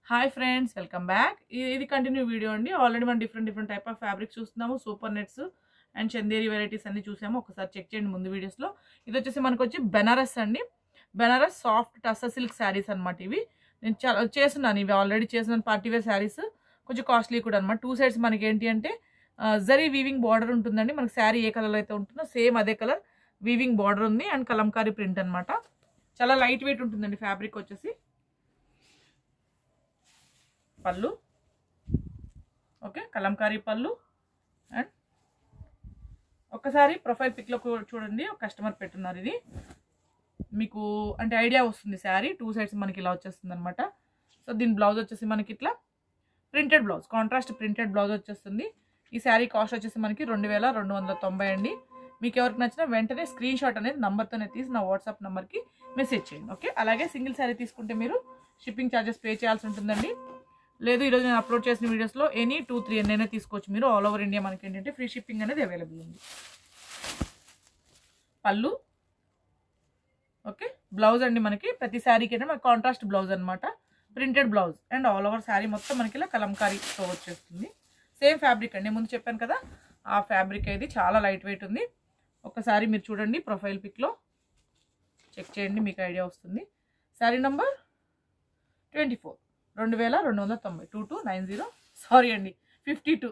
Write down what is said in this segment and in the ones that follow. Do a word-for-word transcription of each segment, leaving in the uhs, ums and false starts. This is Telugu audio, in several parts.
Hi friends, welcome back. ఇది కంటిన్యూ వీడియో అండి. ఆల్రెడీ మనం different different type of fabrics చూస్తున్నాము. Super nets and Chanderi varieties అన్ని చూసాము. ఒకసారి చెక్ చేయండి ముందు వీడియోస్లో. ఇది వచ్చేసి మనకు వచ్చి బెనారస్ అండి. Banaras soft tussar silk saris అనమాట. ఇవి నేను చాలా చేస్తున్నాను, ఇవి ఆల్రెడీ చేస్తున్నాను. పార్టీ వేర్ శారీస్ కొంచెం కాస్ట్లీ కూడా అనమాట. టూ సైడ్స్ మనకి ఏంటి అంటే జరీ వీవింగ్ బార్డర్ ఉంటుందండి. మనకి శారీ ఏ కలర్ అయితే ఉంటుందో సేమ్ అదే కలర్ వీవింగ్ బార్డర్ ఉంది అండ్ కలంకారీ ప్రింట్ అనమాట. చాలా లైట్ వెయిట్ ఉంటుందండి ఫ్యాబ్రిక్ వచ్చేసి. పళ్ళు ఓకే, కలంకారీ పళ్ళు. అండ్ ఒక్కసారి ప్రొఫైల్ పిక్లో చూడండి, ఒక కస్టమర్ పెట్టున్నారు. ఇది మీకు అంటే ఐడియా వస్తుంది. శారీ టూ సైడ్స్ మనకి ఇలా వచ్చేస్తుంది అనమాట. సో దీని బ్లౌజ్ వచ్చేసి మనకి ఇట్లా printed blouse, contrast printed blouse వచ్చేస్తుంది. ఈ శారీ కాస్ట్ వచ్చేసి మనకి రెండు వేల రెండు వందల తొంభై అండి. మీకు ఎవరికి నచ్చినా వెంటనే స్క్రీన్ షాట్ అనేది నంబర్తోనే తీసి నా వాట్సాప్ నెంబర్కి మెసేజ్ చేయండి. ఓకే, అలాగే సింగిల్ శారీ తీసుకుంటే మీరు షిప్పింగ్ ఛార్జెస్ పే చేయాల్సి ఉంటుందండి. లేదు ఈరోజు నేను అప్లోడ్ చేసిన వీడియోస్లో ఎనీ టూ త్రీ ఎన్నైనా తీసుకోవచ్చు మీరు. ఆల్ ఓవర్ ఇండియా మనకి ఏంటంటే ఫ్రీ షిప్పింగ్ అనేది అవైలబుల్ ఉంది. పళ్ళు ఓకే, బ్లౌజ్ అండి మనకి ప్రతి శారీకి అంటే మనకి కాంట్రాస్ట్ బ్లౌజ్ అనమాట. Printed blouse and all over sari మొత్తం మనకి ఇలా కలంకారీతో వచ్చేస్తుంది. సేమ్ ఫ్యాబ్రిక్ అండి, ముందు చెప్పాను కదా ఆ ఫ్యాబ్రిక్ అయితే చాలా లైట్ వెయిట్ ఉంది. ఒకసారి మీరు చూడండి ప్రొఫైల్ పిక్లో చెక్ చేయండి, మీకు ఐడియా వస్తుంది. శారీ నంబర్ ట్వంటీ ఫోర్ రెండు వేల రెండు వందల తొంభై two two nine zero sorry అండి fifty two.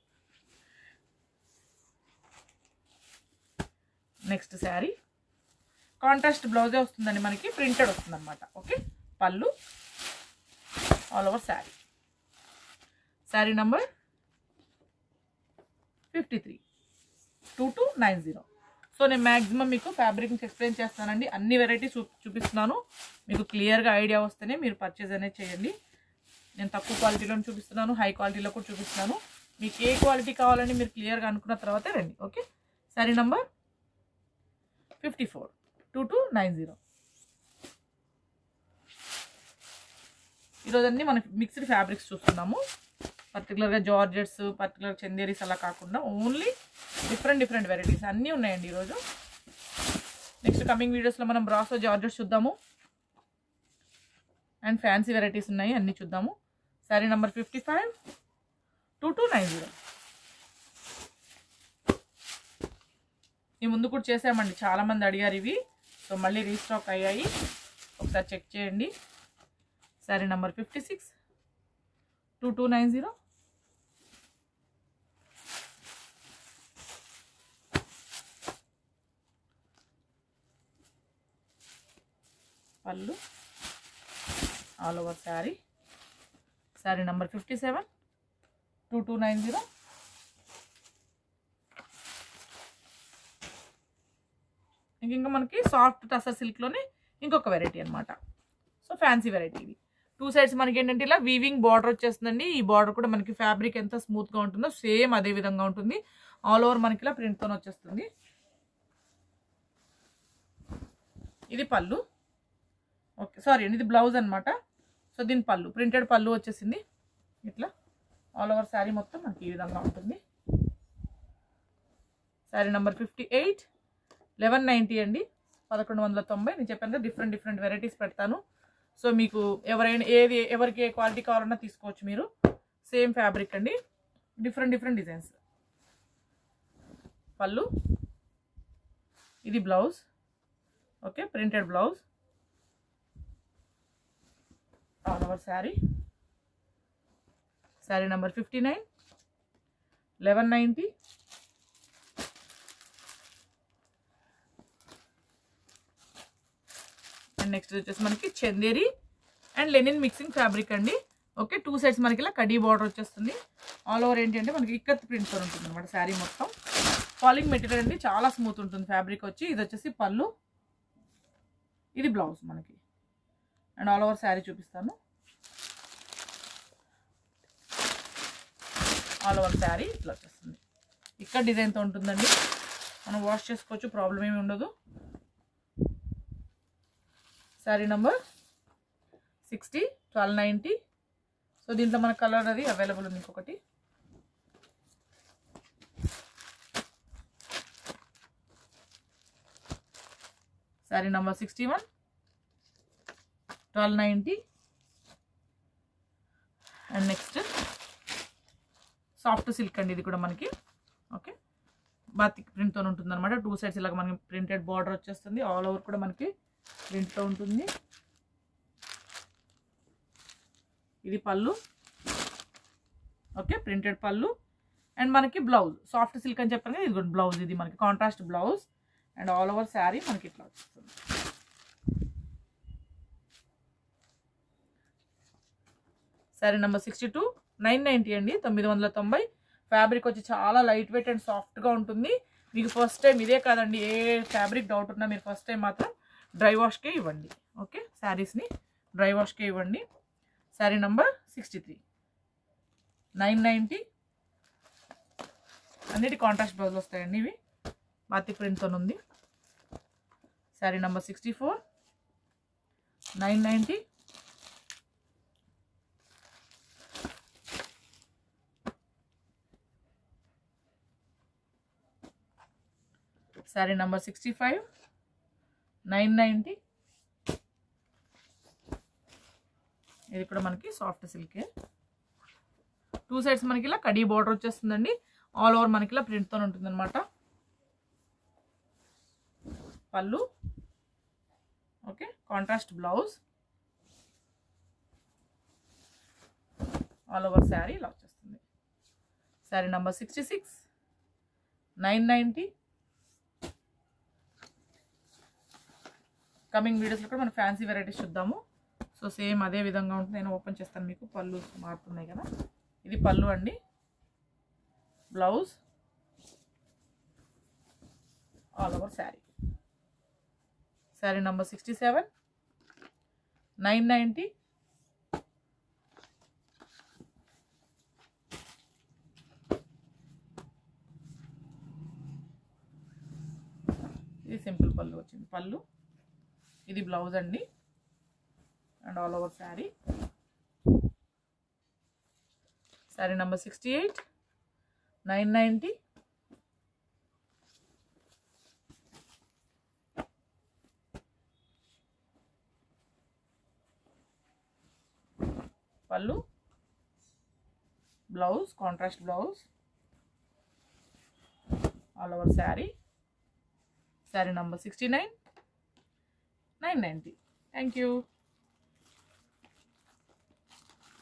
Next sari contrast బ్లౌజే వస్తుందండి మనకి, ప్రింటెడ్ వస్తుంది అనమాట. Okay, pallu all over sari. Sari number fifty three two two nine zero. So నేను మ్యాక్సిమం మీకు ఫ్యాబ్రిక్ ఎక్స్ప్లెయిన్ చేస్తానండి. అన్ని వెరైటీస్ చూ చూపిస్తున్నాను మీకు క్లియర్గా ఐడియా వస్తేనే మీరు పర్చేజ్ అనేది చేయండి. నేను తక్కువ క్వాలిటీలో చూపిస్తున్నాను, హై క్వాలిటీలో కూడా చూపిస్తున్నాను. మీకు ఏ క్వాలిటీ కావాలని మీరు క్లియర్గా అనుకున్న తర్వాతే రండి. Okay, sari number fifty four two two nine zero. ఈరోజు అన్నీ మనం మిక్స్డ్ ఫ్యాబ్రిక్స్ చూస్తున్నాము. పర్టికులర్గా జార్జెట్స్, పర్టికులర్ చందేరీస్ అలా కాకుండా ఓన్లీ డిఫరెంట్ డిఫరెంట్ వెరైటీస్ అన్నీ ఉన్నాయండి ఈరోజు. నెక్స్ట్ కమింగ్ వీడియోస్లో మనం బ్రాసో జార్జెట్స్ చూద్దాము అండ్ ఫ్యాన్సీ వెరైటీస్ ఉన్నాయి, అన్నీ చూద్దాము. Sari number fifty five two two nine zero. ఈ ముందు కూడా చేసామండి, చాలామంది అడిగారు ఇవి. సో మళ్ళీ రీస్టాక్ అయ్యాయి, ఒకసారి చెక్ చేయండి. Sari number fifty six two two nine zero. Pallu all over sari. Sari number fifty seven two two nine zero. ఇంకా మనకి సాఫ్ట్ టసర్ సిల్క్లోనే ఇంకొక వెరైటీ అనమాట. సో ఫ్యాన్సీ వెరైటీ ఇది. టూ సైడ్స్ మనకి ఏంటంటే ఇలా వీవింగ్ బార్డర్ వచ్చేస్తుందండి. ఈ బార్డర్ కూడా మనకి ఫ్యాబ్రిక్ ఎంత స్మూత్గా ఉంటుందో సేమ్ అదే విధంగా ఉంటుంది. ఆల్ ఓవర్ మనకి ఇలా ప్రింట్తో వచ్చేస్తుంది. ఇది పళ్ళు ఓకే, సారీ అండి ఇది బ్లౌజ్ అనమాట. సో దీని పళ్ళు ప్రింటెడ్ పళ్ళు వచ్చేసింది. ఇట్లా ఆల్ ఓవర్ శారీ మొత్తం మనకి ఈ విధంగా ఉంటుంది. Sari number fifty eight eleven ninety అండి, పదకొండు వందల తొంభై. నేను చెప్పాను కదా డిఫరెంట్ డిఫరెంట్ వెరైటీస్ పెడతాను. సో మీకు ఎవరైనా ఏది ఎవరికి ఏ క్వాలిటీ కావాలన్నా తీసుకోవచ్చు మీరు. సేమ్ ఫ్యాబ్రిక్ అండి, డిఫరెంట్ డిఫరెంట్ డిజైన్స్. పళ్ళు ఇది blouse okay, printed blouse all over sari. Sari number fifty nine eleven ninety. And next వచ్చేసి మనకి Chanderi and linen mixing fabric అండి. ఓకే, టూ సైడ్స్ మనకి ఇలా కడీ బార్డర్ వచ్చేస్తుంది. ఆల్ ఓవర్ ఏంటి అంటే మనకి ఇక్కత్ ప్రింట్తో ఉంటుంది అనమాట శారీ మొత్తం. ఫాలింగ్ మెటీరియల్ అండి, చాలా స్మూత్ ఉంటుంది ఫ్యాబ్రిక్ వచ్చి. ఇది వచ్చేసి పళ్ళు, ఇది బ్లౌజ్ మనకి. అండ్ ఆల్ ఓవర్ శారీ చూపిస్తాను. ఆల్ ఓవర్ శారీ ఇట్లా వచ్చేస్తుంది. ఇక్కడ డిజైన్తో ఉంటుందండి, మనం వాష్ చేసుకోవచ్చు, ప్రాబ్లం ఏమి ఉండదు. Sari number sixty twelve ninety. So దీంట్లో మన కలర్ అది అవైలబుల్ ఉంది ఇంకొకటి. Sari number sixty one twelve ninety. And next soft silk అండి, ఇది కూడా మనకి ఓకే బాతిక్ ప్రింట్తో ఉంటుంది అనమాట. టూ సైడ్స్ ఇలాగ మనకి ప్రింటెడ్ బార్డర్ వచ్చేస్తుంది. ఆల్ ఓవర్ కూడా మనకి ప్రింట్తో ఉంటుంది. ఇది pallu okay, printed pallu. And మనకి బ్లౌజ్ సాఫ్ట్ సిల్క్ అని చెప్పాను కదా, ఇది కూడా బ్లౌజ్. ఇది మనకి contrast blouse. And all over sari మనకి ఇట్లా వస్తుంది. Sari number sixty two nine ninety అండి, తొమ్మిది వందల తొంభై. ఫ్యాబ్రిక్ వచ్చి చాలా లైట్ వెయిట్ అండ్ సాఫ్ట్గా ఉంటుంది. మీకు ఫస్ట్ టైం ఇదే కాదండి, ఏ ఫ్యాబ్రిక్ డౌట్ ఉన్నా మీరు ఫస్ట్ టైం మాత్రం డ్రై వాష్కే ఇవ్వండి. ఓకే, శారీస్ని డ్రై వాష్కే ఇవ్వండి. Sari number sixty three nine ninety. అన్నిటి కాంట్రాస్ట్ బ్లౌజ్ వస్తాయండి, ఇవి బాతిక్ ప్రింట్తో ఉంది. Sari number sixty four nine ninety. Sari number sixty five nine ninety. ఇది కూడా మనకి సాఫ్ట్ సిల్కే. టూ సైడ్స్ మనకి ఇలా కడీ బార్డర్ వచ్చేస్తుందండి. ఆల్ ఓవర్ మనకి ఇలా ప్రింట్తో ఉంటుంది అనమాట. Pallu okay, contrast blouse. All over sari ఇలా వచ్చేస్తుంది. Sari number sixty six nine ninety. Coming వీడియోస్లో కూడా మనం ఫ్యాన్సీ వెరైటీస్ చూద్దాము. సో సేమ్ అదే విధంగా ఉంటుంది. నేను ఓపెన్ చేస్తాను, మీకు పళ్ళు మారుతున్నాయి కదా. ఇది పళ్ళు అండి, blouse, all over sari. Sari number sixty seven nine ninety. ఇది సింపుల్ పళ్ళు వచ్చింది. పళ్ళు, ఇది బ్లౌజ్ అండి. And all over sari. Sari number sixty eight nine ninety. Pallu, blouse, contrast blouse, all over sari. Sari number sixty nine nine ninety. Thank you.